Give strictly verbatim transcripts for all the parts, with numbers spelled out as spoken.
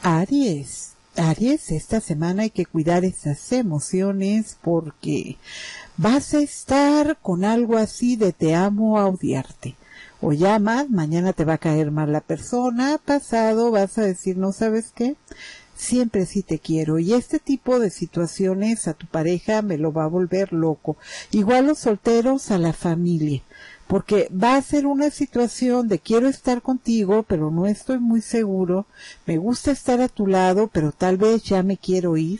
Aries, Aries, esta semana hay que cuidar esas emociones porque vas a estar con algo así de te amo a odiarte. O llamas, mañana te va a caer mal la persona, pasado vas a decir, ¿no sabes qué? Siempre sí te quiero. Y este tipo de situaciones a tu pareja me lo va a volver loco. Igual los solteros a la familia. Porque va a ser una situación de quiero estar contigo, pero no estoy muy seguro. Me gusta estar a tu lado, pero tal vez ya me quiero ir.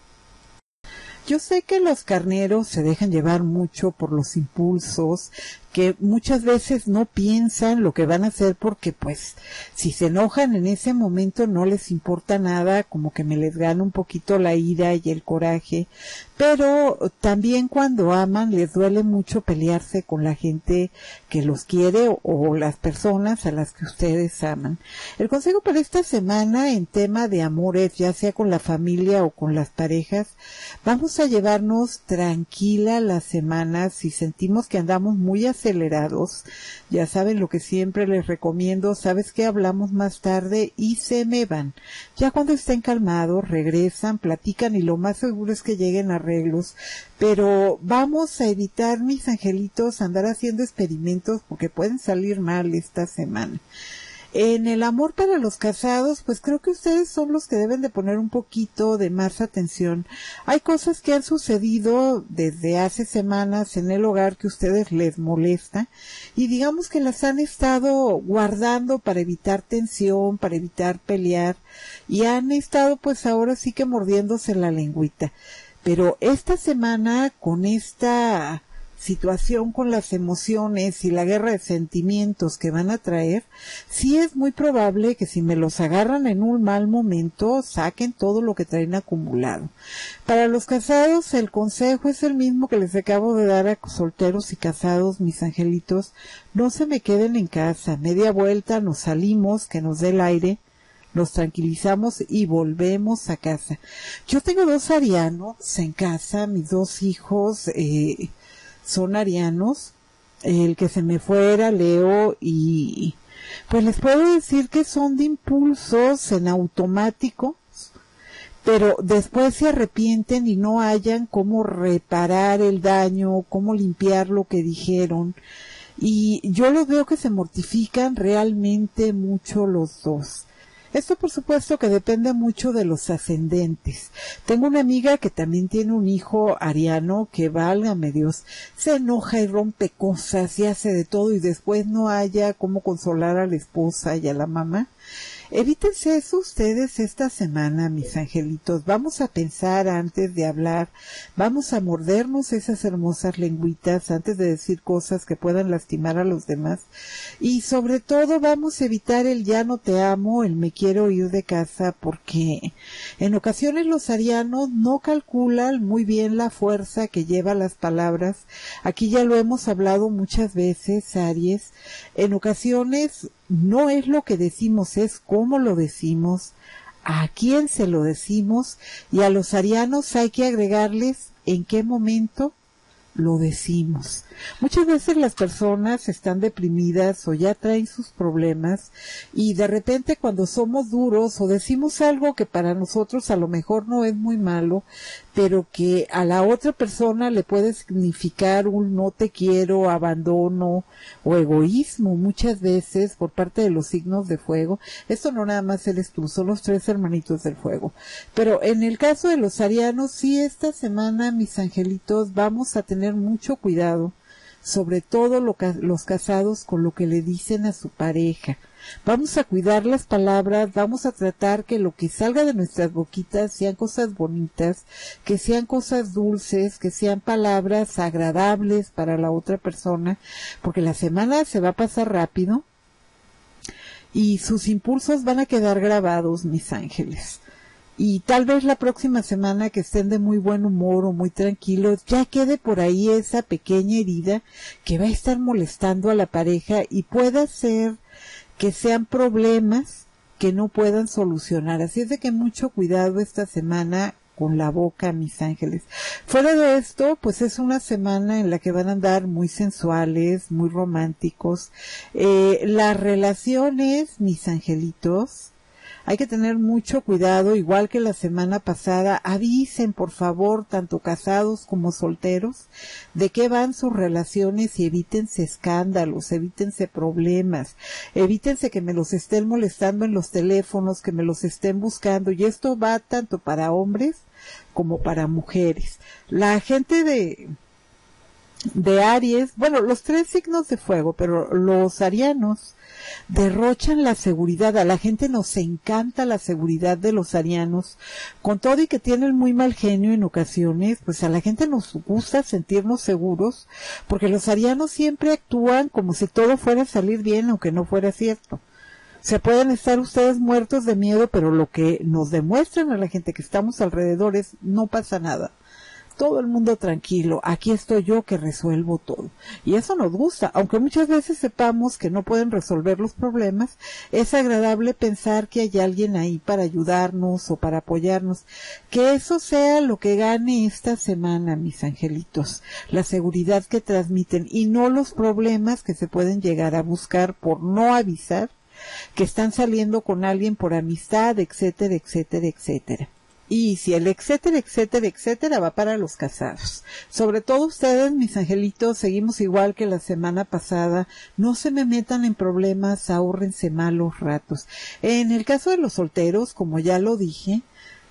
Yo sé que los carneros se dejan llevar mucho por los impulsos, que muchas veces no piensan lo que van a hacer porque pues si se enojan en ese momento no les importa nada, como que me les gana un poquito la ira y el coraje, pero también cuando aman les duele mucho pelearse con la gente que los quiere o, o las personas a las que ustedes aman. El consejo para esta semana en tema de amores, ya sea con la familia o con las parejas, vamos a llevarnos tranquila la semana. Si sentimos que andamos muy acelerados, ya saben lo que siempre les recomiendo, sabes que hablamos más tarde y se me van. Ya cuando estén calmados, regresan, platican y lo más seguro es que lleguen a arreglos, pero vamos a evitar, mis angelitos, andar haciendo experimentos porque pueden salir mal esta semana. En el amor para los casados, pues creo que ustedes son los que deben de poner un poquito de más atención. Hay cosas que han sucedido desde hace semanas en el hogar que a ustedes les molesta y digamos que las han estado guardando para evitar tensión, para evitar pelear y han estado pues ahora sí que mordiéndose la lengüita. Pero esta semana con esta situación con las emociones y la guerra de sentimientos que van a traer, sí es muy probable que si me los agarran en un mal momento, saquen todo lo que traen acumulado. Para los casados, el consejo es el mismo que les acabo de dar a solteros y casados, mis angelitos. No se me queden en casa, media vuelta nos salimos, que nos dé el aire, nos tranquilizamos y volvemos a casa. Yo tengo dos arianos en casa, mis dos hijos, eh, son arianos, el que se me fue era Leo y pues les puedo decir que son de impulsos en automático, pero después se arrepienten y no hallan cómo reparar el daño, cómo limpiar lo que dijeron y yo los veo que se mortifican realmente mucho los dos. Esto por supuesto que depende mucho de los ascendentes. Tengo una amiga que también tiene un hijo ariano que, válgame Dios, se enoja y rompe cosas y hace de todo y después no haya cómo consolar a la esposa y a la mamá. Evítense eso ustedes esta semana, mis angelitos. Vamos a pensar antes de hablar, vamos a mordernos esas hermosas lengüitas antes de decir cosas que puedan lastimar a los demás. Y sobre todo vamos a evitar el ya no te amo, el me quiero ir de casa, porque en ocasiones los arianos no calculan muy bien la fuerza que lleva las palabras. Aquí ya lo hemos hablado muchas veces, Aries. En ocasiones no es lo que decimos, es cómo lo decimos, a quién se lo decimos, y a los arianos hay que agregarles en qué momento lo decimos. Muchas veces las personas están deprimidas o ya traen sus problemas y de repente cuando somos duros o decimos algo que para nosotros a lo mejor no es muy malo, pero que a la otra persona le puede significar un no te quiero, abandono o egoísmo muchas veces por parte de los signos de fuego. Esto no nada más eres tú, son los tres hermanitos del fuego. Pero en el caso de los arianos, sí, esta semana, mis angelitos, vamos a tener mucho cuidado, sobre todo lo, los casados, con lo que le dicen a su pareja. Vamos a cuidar las palabras, vamos a tratar que lo que salga de nuestras boquitas sean cosas bonitas, que sean cosas dulces, que sean palabras agradables para la otra persona, porque la semana se va a pasar rápido y sus impulsos van a quedar grabados, mis ángeles. Y tal vez la próxima semana que estén de muy buen humor o muy tranquilos, ya quede por ahí esa pequeña herida que va a estar molestando a la pareja y pueda ser que sean problemas que no puedan solucionar. Así es de que mucho cuidado esta semana con la boca, mis ángeles. Fuera de esto, pues es una semana en la que van a andar muy sensuales, muy románticos. Eh, las relaciones, mis angelitos, Hay que tener mucho cuidado, igual que la semana pasada. Avisen, por favor, tanto casados como solteros, de qué van sus relaciones y evítense escándalos, evítense problemas, evítense que me los estén molestando en los teléfonos, que me los estén buscando. Y esto va tanto para hombres como para mujeres. La gente de... de Aries, bueno, los tres signos de fuego, pero los arianos derrochan la seguridad. A la gente nos encanta la seguridad de los arianos, con todo y que tienen muy mal genio en ocasiones, pues a la gente nos gusta sentirnos seguros, porque los arianos siempre actúan como si todo fuera a salir bien, aunque no fuera cierto. Se pueden estar ustedes muertos de miedo, pero lo que nos demuestran a la gente que estamos alrededor es: no pasa nada. Todo el mundo tranquilo, aquí estoy yo que resuelvo todo. Y eso nos gusta, aunque muchas veces sepamos que no pueden resolver los problemas, es agradable pensar que hay alguien ahí para ayudarnos o para apoyarnos. Que eso sea lo que gane esta semana, mis angelitos, la seguridad que transmiten y no los problemas que se pueden llegar a buscar por no avisar que están saliendo con alguien por amistad, etcétera, etcétera, etcétera. Y si el etcétera, etcétera, etcétera va para los casados. Sobre todo ustedes, mis angelitos, seguimos igual que la semana pasada. No se me metan en problemas, ahórrense malos ratos. En el caso de los solteros, como ya lo dije,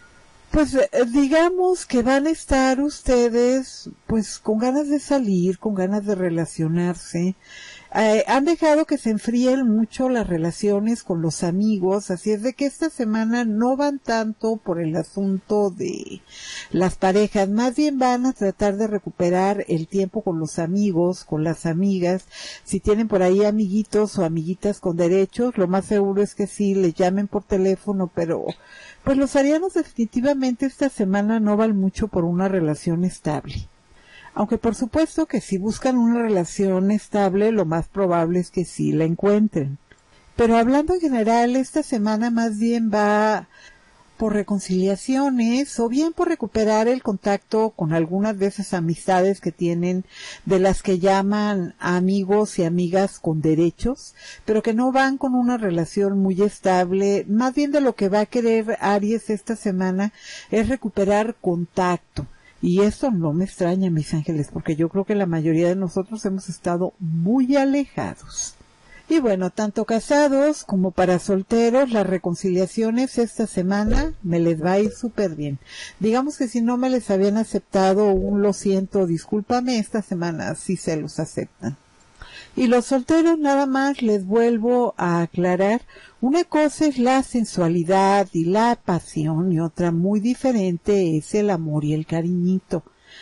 pues eh, digamos que van a estar ustedes pues con ganas de salir, con ganas de relacionarse. Eh, han dejado que se enfríen mucho las relaciones con los amigos, así es de que esta semana no van tanto por el asunto de las parejas, más bien van a tratar de recuperar el tiempo con los amigos, con las amigas. Si tienen por ahí amiguitos o amiguitas con derechos, lo más seguro es que sí les llamen por teléfono, pero pues los arianos definitivamente esta semana no van mucho por una relación estable. Aunque por supuesto que si buscan una relación estable, lo más probable es que sí la encuentren. Pero hablando en general, esta semana más bien va por reconciliaciones o bien por recuperar el contacto con algunas de esas amistades que tienen, de las que llaman amigos y amigas con derechos, pero que no van con una relación muy estable. Más bien de lo que va a querer Aries esta semana es recuperar contacto. Y eso no me extraña, mis ángeles, porque yo creo que la mayoría de nosotros hemos estado muy alejados. Y bueno, tanto casados como para solteros, las reconciliaciones esta semana me les va a ir súper bien. Digamos que si no me les habían aceptado un lo siento, discúlpame, esta semana sí se los aceptan. Y los solteros, nada más les vuelvo a aclarar, una cosa es la sensualidad y la pasión y otra muy diferente es el amor y el cariñito.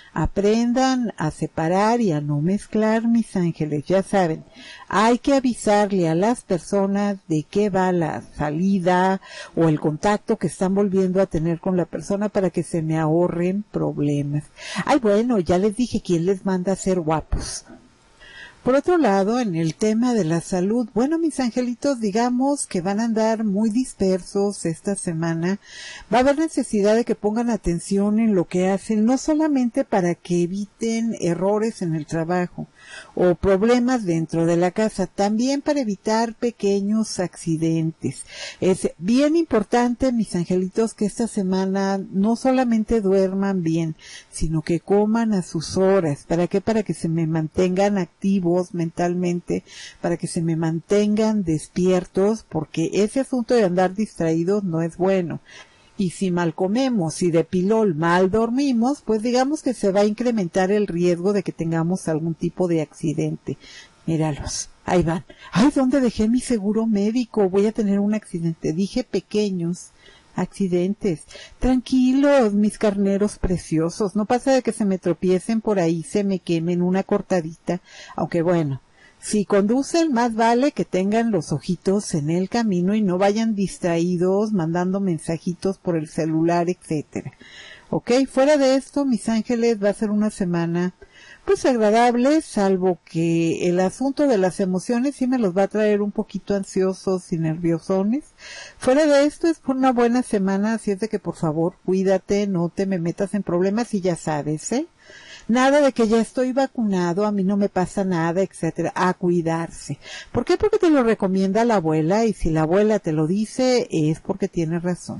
Aprendan a separar y a no mezclar, mis ángeles, ya saben, hay que avisarle a las personas de qué va la salida o el contacto que están volviendo a tener con la persona para que se me ahorren problemas. Ay, bueno, ya les dije quién les manda a ser guapos. Por otro lado, en el tema de la salud, bueno, mis angelitos, digamos que van a andar muy dispersos esta semana. Va a haber necesidad de que pongan atención en lo que hacen, no solamente para que eviten errores en el trabajo o problemas dentro de la casa, también para evitar pequeños accidentes. Es bien importante, mis angelitos, que esta semana no solamente duerman bien, sino que coman a sus horas. ¿Para qué? Para que se me mantengan activos mentalmente, para que se me mantengan despiertos, porque ese asunto de andar distraídos no es bueno. Y si mal comemos y de pilol mal dormimos, pues digamos que se va a incrementar el riesgo de que tengamos algún tipo de accidente. Míralos, ahí van. Ay, ¿dónde dejé mi seguro médico? Voy a tener un accidente. Dije pequeños accidentes. Tranquilos, mis carneros preciosos. No pasa de que se me tropiecen por ahí, se me quemen una cortadita. Aunque bueno, si conducen, más vale que tengan los ojitos en el camino y no vayan distraídos mandando mensajitos por el celular, etcétera. Ok, fuera de esto, mis ángeles, va a ser una semana pues agradable, salvo que el asunto de las emociones sí me los va a traer un poquito ansiosos y nerviosones. Fuera de esto es por una buena semana, así es de que por favor cuídate, no te me metas en problemas y ya sabes, ¿eh? Nada de que ya estoy vacunado, a mí no me pasa nada, etcétera. A cuidarse. ¿Por qué? Porque te lo recomienda la abuela, y si la abuela te lo dice es porque tiene razón.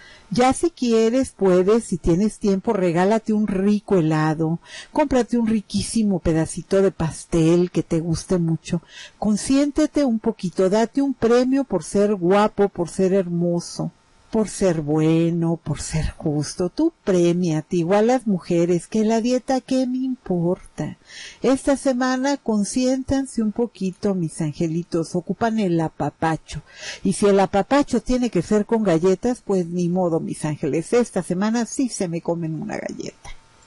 Ya si quieres, puedes, si tienes tiempo, regálate un rico helado, cómprate un riquísimo pedacito de pastel que te guste mucho, consiéntete un poquito, date un premio por ser guapo, por ser hermoso, por ser bueno, por ser justo. Tú premiate, igual las mujeres, que la dieta, ¿qué me importa? Esta semana consiéntanse un poquito, mis angelitos, ocupan el apapacho. Y si el apapacho tiene que ser con galletas, pues ni modo, mis ángeles, esta semana sí se me comen una galleta.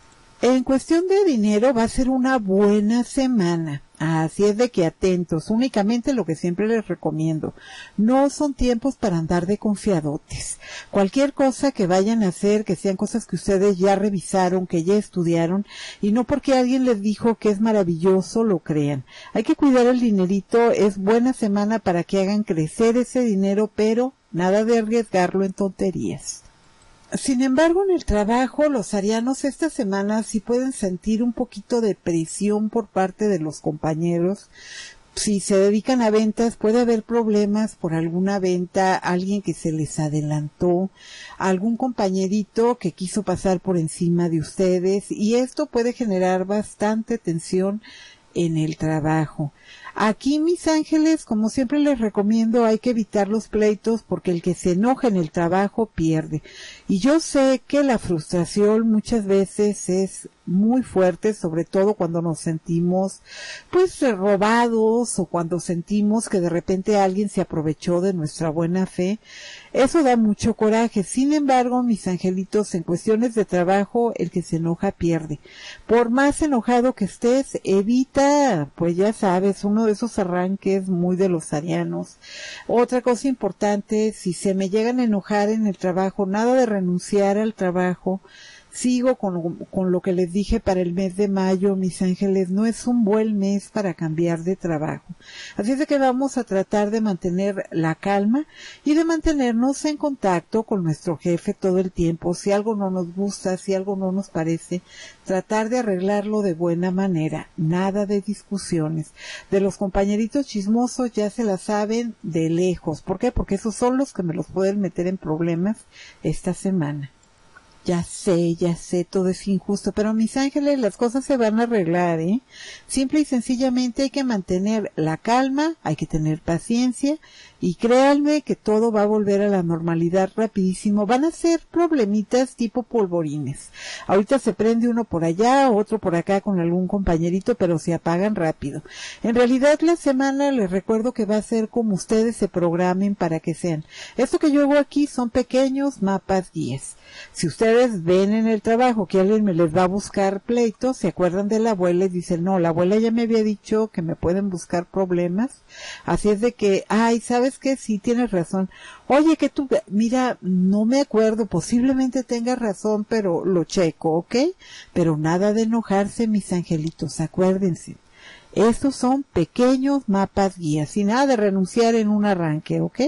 En cuestión de dinero va a ser una buena semana, así es de que atentos, únicamente lo que siempre les recomiendo, no son tiempos para andar de confiadotes. Cualquier cosa que vayan a hacer, que sean cosas que ustedes ya revisaron, que ya estudiaron, y no porque alguien les dijo que es maravilloso, lo crean. Hay que cuidar el dinerito, es buena semana para que hagan crecer ese dinero, pero nada de arriesgarlo en tonterías. Sin embargo, en el trabajo, los arianos esta semana sí pueden sentir un poquito de presión por parte de los compañeros. Si se dedican a ventas, puede haber problemas por alguna venta, alguien que se les adelantó, algún compañerito que quiso pasar por encima de ustedes, y esto puede generar bastante tensión en el trabajo. Aquí, mis ángeles, como siempre les recomiendo, hay que evitar los pleitos porque el que se enoja en el trabajo pierde. Y yo sé que la frustración muchas veces es muy fuerte, sobre todo cuando nos sentimos pues robados o cuando sentimos que de repente alguien se aprovechó de nuestra buena fe. Eso da mucho coraje. Sin embargo, mis angelitos, en cuestiones de trabajo, el que se enoja pierde. Por más enojado que estés, evita, pues ya sabes, uno de esos arranques muy de los arianos. Otra cosa importante, si se me llegan a enojar en el trabajo, nada de renunciar al trabajo. Sigo con, con lo que les dije para el mes de mayo, mis ángeles, no es un buen mes para cambiar de trabajo. Así es de que vamos a tratar de mantener la calma y de mantenernos en contacto con nuestro jefe todo el tiempo. Si algo no nos gusta, si algo no nos parece, tratar de arreglarlo de buena manera. Nada de discusiones. De los compañeritos chismosos ya se la saben de lejos. ¿Por qué? Porque esos son los que me los pueden meter en problemas esta semana. Ya sé, ya sé, todo es injusto, pero mis ángeles, las cosas se van a arreglar, ¿eh? Simple y sencillamente hay que mantener la calma, hay que tener paciencia, y créanme que todo va a volver a la normalidad rapidísimo. Van a ser problemitas tipo polvorines. Ahorita se prende uno por allá, otro por acá con algún compañerito, pero se apagan rápido. En realidad la semana les recuerdo que va a ser como ustedes se programen para que sean. Esto que yo hago aquí son pequeños mapas guías. Si ustedes ven en el trabajo que alguien me les va a buscar pleitos, se acuerdan de la abuela y dicen, no, la abuela ya me había dicho que me pueden buscar problemas. Así es de que, ay, ¿sabes qué? Sí, tienes razón. Oye, que tú, mira, no me acuerdo, posiblemente tengas razón, pero lo checo, ¿ok? Pero nada de enojarse, mis angelitos, acuérdense. Estos son pequeños mapas guías y nada de renunciar en un arranque, ¿ok?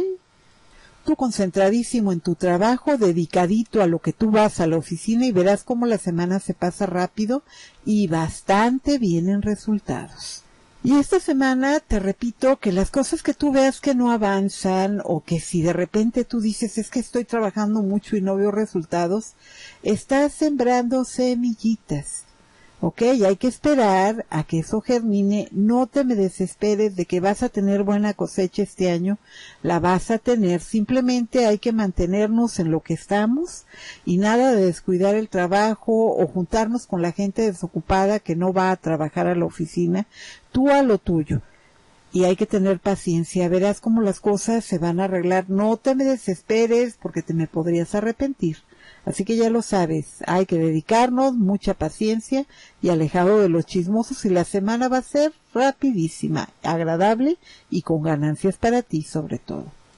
Tú concentradísimo en tu trabajo, dedicadito a lo que tú vas a la oficina y verás cómo la semana se pasa rápido y bastante bien en resultados. Y esta semana te repito que las cosas que tú veas que no avanzan o que si de repente tú dices es que estoy trabajando mucho y no veo resultados, estás sembrando semillitas. Ok, hay que esperar a que eso germine. No te me desesperes de que vas a tener buena cosecha este año, la vas a tener. Simplemente hay que mantenernos en lo que estamos y nada de descuidar el trabajo o juntarnos con la gente desocupada que no va a trabajar a la oficina. Tú a lo tuyo. Y hay que tener paciencia, verás cómo las cosas se van a arreglar. No te me desesperes porque te me podrías arrepentir. Así que ya lo sabes, hay que dedicarnos, mucha paciencia y alejado de los chismosos y la semana va a ser rapidísima, agradable y con ganancias para ti sobre todo.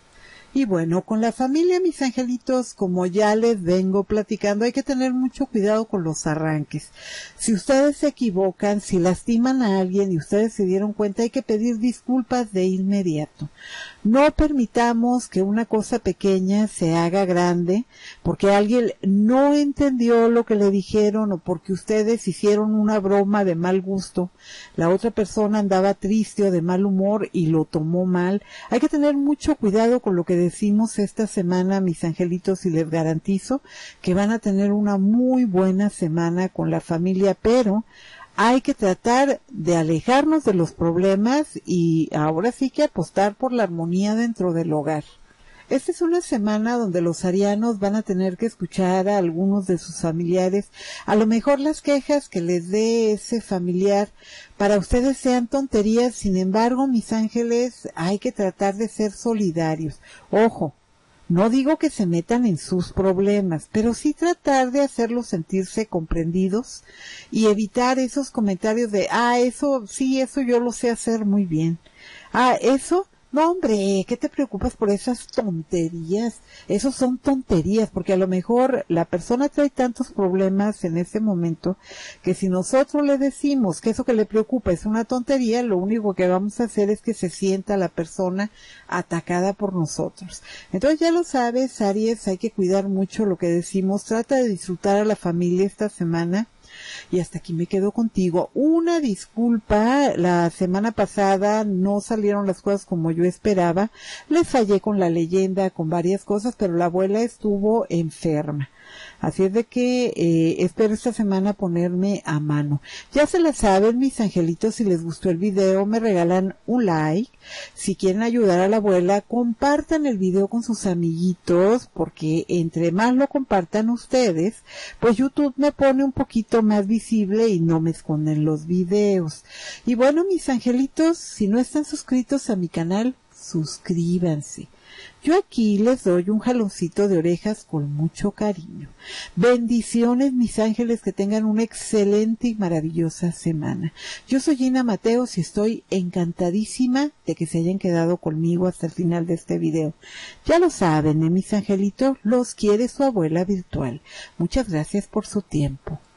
Y bueno, con la familia, mis angelitos, como ya les vengo platicando, hay que tener mucho cuidado con los arranques. Si ustedes se equivocan, si lastiman a alguien y ustedes se dieron cuenta, hay que pedir disculpas de inmediato. No permitamos que una cosa pequeña se haga grande porque alguien no entendió lo que le dijeron o porque ustedes hicieron una broma de mal gusto. La otra persona andaba triste o de mal humor y lo tomó mal. Hay que tener mucho cuidado con lo que decimos esta semana, mis angelitos, y les garantizo que van a tener una muy buena semana con la familia, pero hay que tratar de alejarnos de los problemas y ahora sí que apostar por la armonía dentro del hogar. Esta es una semana donde los arianos van a tener que escuchar a algunos de sus familiares. A lo mejor las quejas que les dé ese familiar para ustedes sean tonterías. Sin embargo, mis ángeles, hay que tratar de ser solidarios. Ojo, no digo que se metan en sus problemas, pero sí tratar de hacerlos sentirse comprendidos y evitar esos comentarios de, ah, eso, sí, eso yo lo sé hacer muy bien. Ah, eso, no hombre, ¿qué te preocupas por esas tonterías? Esos son tonterías, porque a lo mejor la persona trae tantos problemas en ese momento que si nosotros le decimos que eso que le preocupa es una tontería, lo único que vamos a hacer es que se sienta la persona atacada por nosotros. Entonces ya lo sabes, Aries, hay que cuidar mucho lo que decimos. Trata de disfrutar a la familia esta semana. Y hasta aquí me quedo contigo. Una disculpa, la semana pasada no salieron las cosas como yo esperaba. Les fallé con la leyenda, con varias cosas, pero la abuela estuvo enferma. Así es de que eh, espero esta semana ponerme a mano. Ya se la saben, mis angelitos, si les gustó el video, me regalan un like. Si quieren ayudar a la abuela, compartan el video con sus amiguitos, porque entre más lo compartan ustedes, pues YouTube me pone un poquito más visible y no me esconden los videos. Y bueno, mis angelitos, si no están suscritos a mi canal, suscríbanse. Yo aquí les doy un jaloncito de orejas con mucho cariño. Bendiciones, mis ángeles, que tengan una excelente y maravillosa semana. Yo soy Gina Mateos y estoy encantadísima de que se hayan quedado conmigo hasta el final de este video. Ya lo saben, ¿eh, mis angelitos? Los quiere su abuela virtual. Muchas gracias por su tiempo.